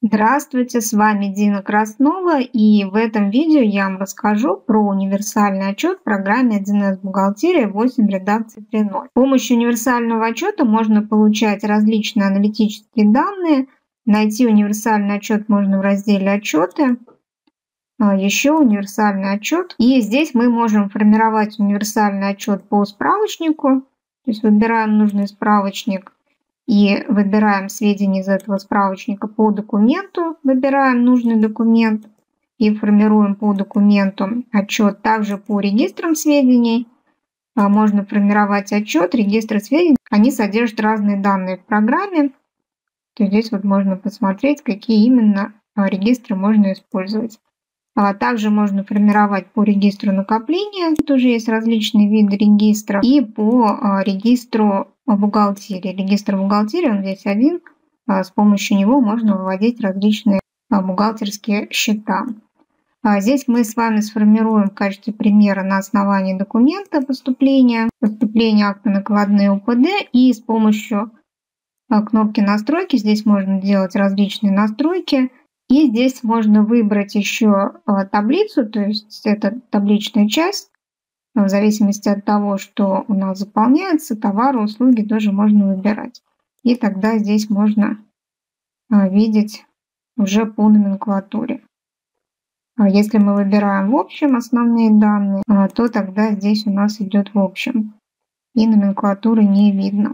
Здравствуйте, с вами Дина Краснова, и в этом видео я вам расскажу про универсальный отчет в программе 1С «Бухгалтерия» 8 редакции 3.0. С помощью универсального отчета можно получать различные аналитические данные. Найти универсальный отчет можно в разделе «Отчеты». Еще универсальный отчет. И здесь мы можем формировать универсальный отчет по справочнику. То есть выбираем нужный справочник и выбираем сведения из этого справочника по документу, выбираем нужный документ и формируем по документу отчет. Также по регистрам сведений можно формировать отчет. Регистры сведений, они содержат разные данные в программе. То есть здесь вот можно посмотреть, какие именно регистры можно использовать. Также можно формировать по регистру накопления. Тут уже есть различные виды регистров. И по регистру бухгалтерии. Регистр бухгалтерии, он здесь один. С помощью него можно выводить различные бухгалтерские счета. Здесь мы с вами сформируем в качестве примера на основании документа поступления акта накладные УПД. И с помощью кнопки настройки здесь можно делать различные настройки. И здесь можно выбрать еще таблицу, то есть это табличная часть. В зависимости от того, что у нас заполняется, товары, услуги тоже можно выбирать. И тогда здесь можно видеть уже по номенклатуре. Если мы выбираем в общем основные данные, то тогда здесь у нас идет в общем. И номенклатуры не видно.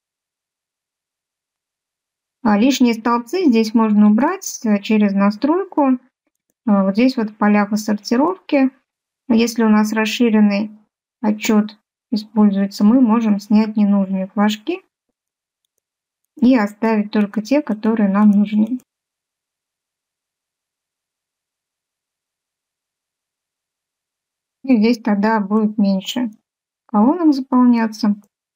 Лишние столбцы здесь можно убрать через настройку. Вот здесь вот в полях сортировки. Если у нас расширенный отчет используется, мы можем снять ненужные флажки и оставить только те, которые нам нужны. И здесь тогда будет меньше колонок заполняться.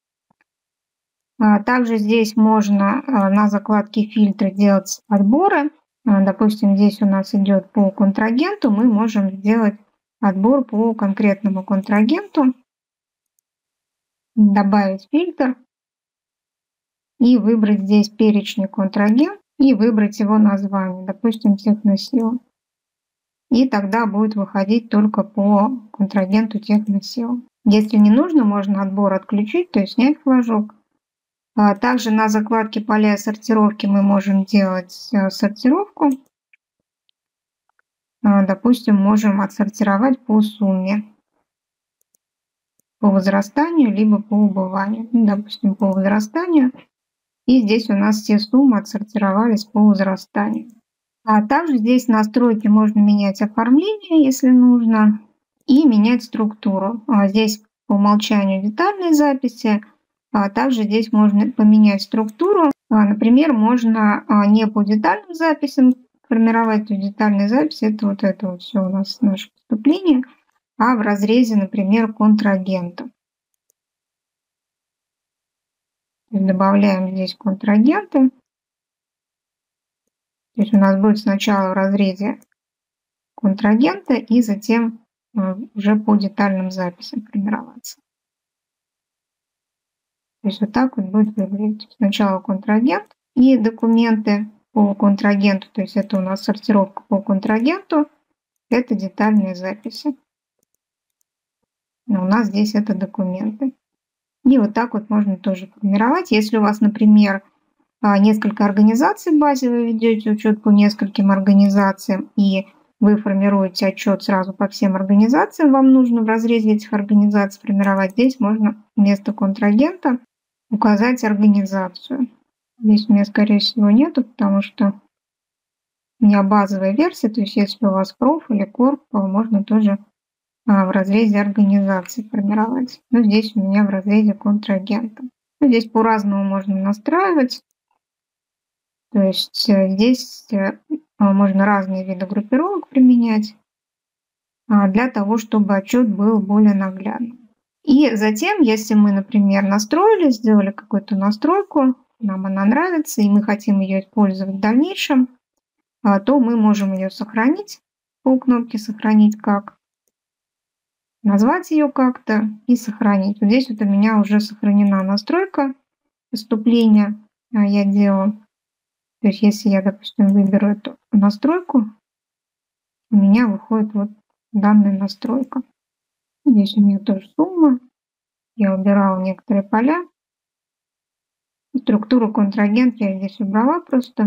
Также здесь можно на закладке фильтры делать отборы. Допустим, здесь у нас идет по контрагенту, мы можем сделать отбор по конкретному контрагенту, добавить фильтр и выбрать здесь перечень контрагент и выбрать его название, допустим, Техносила. И тогда будет выходить только по контрагенту Техносила. Если не нужно, можно отбор отключить, то есть снять флажок. Также на закладке поля сортировки мы можем делать сортировку. Допустим, можем отсортировать по сумме, по возрастанию, либо по убыванию. Допустим, по возрастанию. И здесь у нас все суммы отсортировались по возрастанию. Также здесь настройки можно менять оформление, если нужно, и менять структуру. Здесь по умолчанию детальные записи. Также здесь можно поменять структуру. Например, можно не по детальным записям формировать. Детальные записи это вот все у нас наше поступление, а в разрезе, например, контрагента. Добавляем здесь контрагенты. То есть у нас будет сначала в разрезе контрагента и затем уже по детальным записям формироваться. То есть вот так вот будет выглядеть. Сначала контрагент и документы по контрагенту. То есть это у нас сортировка по контрагенту. Это детальные записи. Но у нас здесь это документы. И вот так вот можно тоже формировать. Если у вас, например, несколько организаций в базе, вы ведете учет по нескольким организациям, и вы формируете отчет сразу по всем организациям, вам нужно в разрезе этих организаций формировать. Здесь можно вместо контрагента указать организацию. Здесь у меня, скорее всего, нету, потому что у меня базовая версия, то есть если у вас проф или корп, можно тоже в разрезе организации формировать. Но здесь у меня в разрезе контрагента. Здесь по-разному можно настраивать. То есть здесь можно разные виды группировок применять для того, чтобы отчет был более наглядным. И затем, если мы, например, настроили, сделали какую-то настройку, нам она нравится, и мы хотим ее использовать в дальнейшем, то мы можем ее сохранить по кнопке «Сохранить как», назвать ее как-то и сохранить. Вот здесь вот у меня уже сохранена настройка поступления. Я делаю То есть если я, допустим, выберу эту настройку, у меня выходит вот данная настройка. Здесь у меня тоже сумма. Я убирала некоторые поля. Структуру контрагент я здесь убрала просто.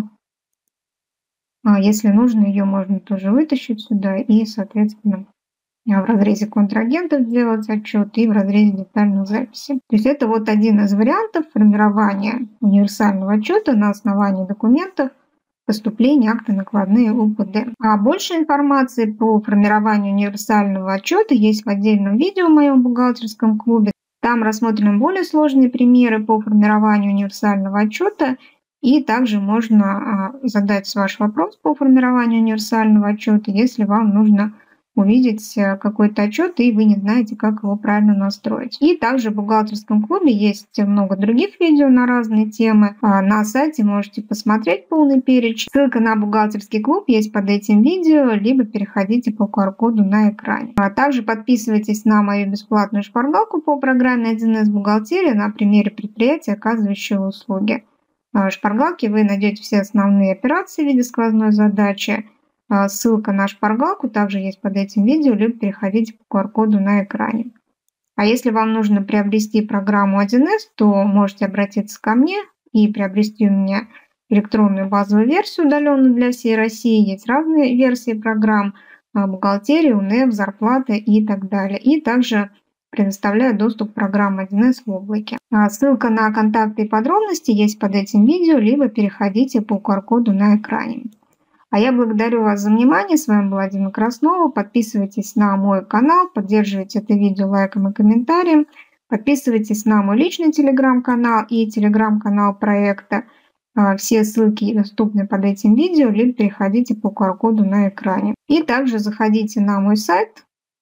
Если нужно, ее можно тоже вытащить сюда и, соответственно, в разрезе контрагентов сделать отчет и в разрезе детальных записей. То есть это вот один из вариантов формирования универсального отчета на основании документов поступления, акты, накладные, УПД. А больше информации про формирование универсального отчета есть в отдельном видео в моем бухгалтерском клубе. Там рассмотрены более сложные примеры по формированию универсального отчета. И также можно задать ваш вопрос по формированию универсального отчета, если вам нужно увидеть какой-то отчет, и вы не знаете, как его правильно настроить. И также в бухгалтерском клубе есть много других видео на разные темы. На сайте можете посмотреть полный перечень. Ссылка на бухгалтерский клуб есть под этим видео, либо переходите по QR-коду на экране. Также подписывайтесь на мою бесплатную шпаргалку по программе 1С бухгалтерия на примере предприятия, оказывающего услуги. В шпаргалке вы найдете все основные операции в виде сквозной задачи. Ссылка на шпаргалку также есть под этим видео, либо переходите по QR-коду на экране. А если вам нужно приобрести программу 1С, то можете обратиться ко мне и приобрести у меня электронную базовую версию, удаленную для всей России. Есть разные версии программ: бухгалтерия, УНЭП, зарплата и так далее. И также предоставляю доступ к программе 1С в облаке. Ссылка на контакты и подробности есть под этим видео, либо переходите по QR-коду на экране. А я благодарю вас за внимание. С вами была Дина Краснова. Подписывайтесь на мой канал, поддерживайте это видео лайком и комментарием. Подписывайтесь на мой личный телеграм-канал и телеграм-канал проекта. Все ссылки доступны под этим видео, либо переходите по QR-коду на экране. И также заходите на мой сайт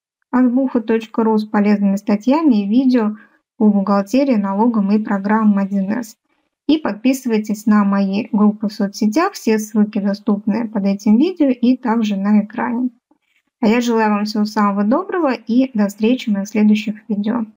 azbucha.ru с полезными статьями и видео по бухгалтерии, налогам и программам 1С. И подписывайтесь на мои группы в соцсетях, все ссылки доступны под этим видео и также на экране. А я желаю вам всего самого доброго и до встречи на следующих видео.